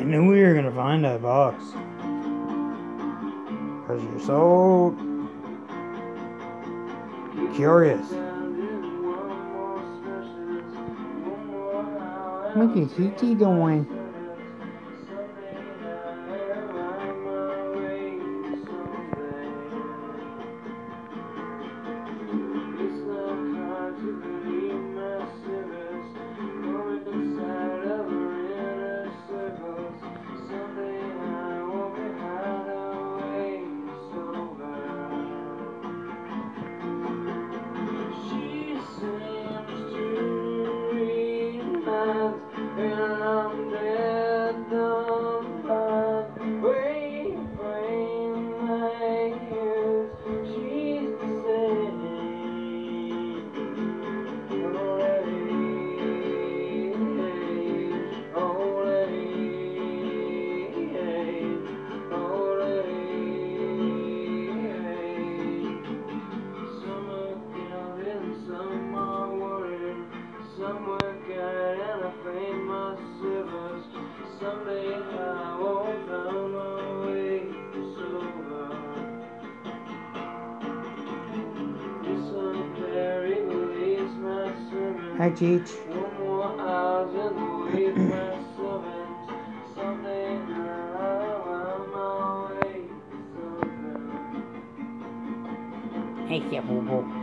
knew we were gonna find that box. Because you're so curious. What is he doing? Hi, Cheech. Hey, yeah, boo boo.